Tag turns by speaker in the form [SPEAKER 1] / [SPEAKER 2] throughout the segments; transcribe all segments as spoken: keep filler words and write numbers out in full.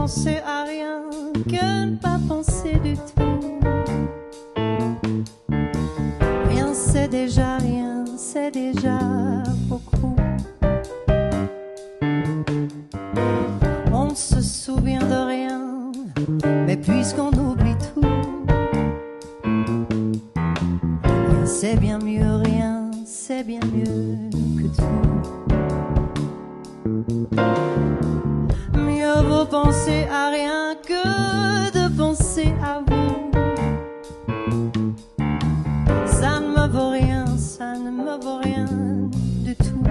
[SPEAKER 1] penser à rien que ne pas penser du tout. Rien c'est déjà rien, c'est déjà beaucoup. On ne se souvient de rien, mais puisqu'on oublie tout, rien c'est bien mieux, rien c'est bien mieux que tout. Mieux vaut penser à rien que de penser à vous. Ça ne me vaut rien, ça ne me vaut rien du tout.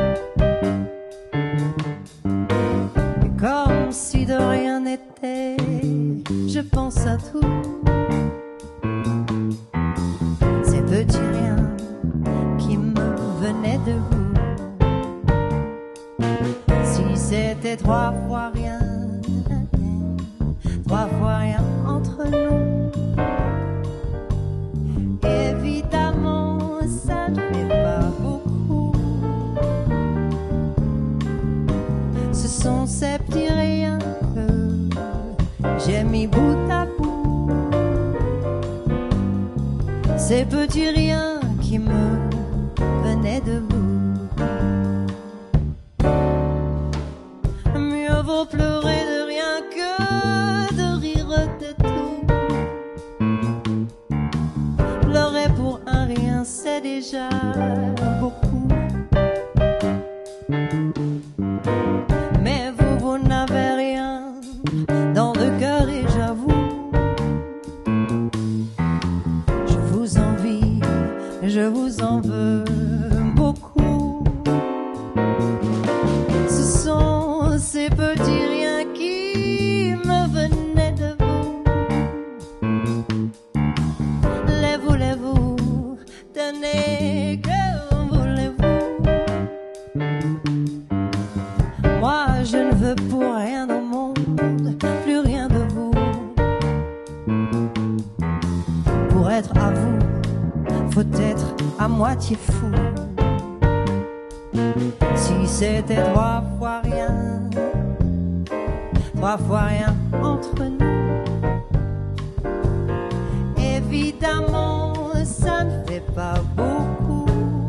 [SPEAKER 1] Et comme si de rien n'était, je pense à tout. Ces petits riens qui me venaient de vous. Si c'était trois fois rien, trois fois rien entre nous, évidemment ça ne fait pas beaucoup. Ce sont ces petits riens que j'ai mis bout à bout, ces petits riens qui me venaient de vous. Mieux vaut pleurer de rien que de rire de tout. Pleurer pour un rien, c'est déjà beaucoup. Mais vous, vous n'avez rien dans le cœur et j'avoue, je vous envie, je vous en veux beaucoup. Ce sont ces petits riens qui me venaient de vous. Lève-vous, lève-vous, tenez, que voulez-vous? Moi je ne veux pour rien au monde, plus rien de vous. Pour être à vous, faut être à moitié fou. Si c'était trois fois rien, trois fois rien entre nous, évidemment ça ne fait pas beaucoup.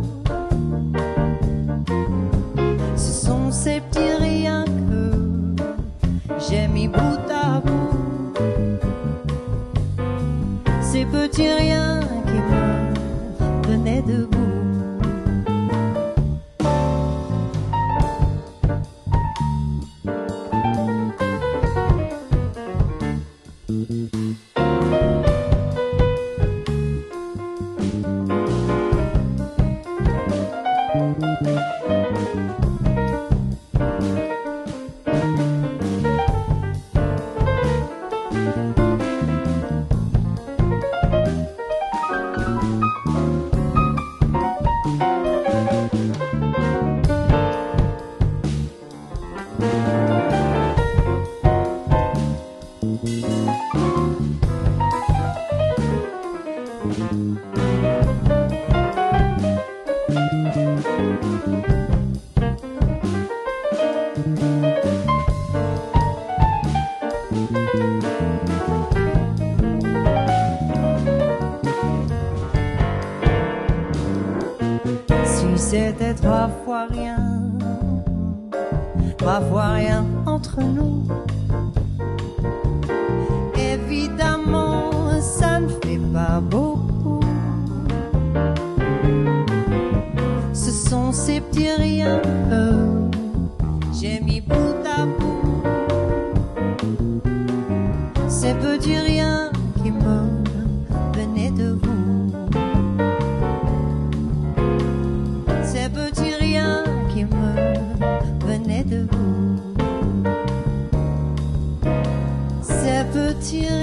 [SPEAKER 1] Ce sont ces petits riens que j'ai mis bout à bout, ces petits riens qui me venaient de vous. C'était trois fois rien, trois fois rien entre nous, évidemment ça ne fait pas beaucoup. Ce sont ces petits riens que j'ai mis bout à bout, ces petits riens qui me venaient de vous. Ces petits riens qui me venaient de vous, ces petits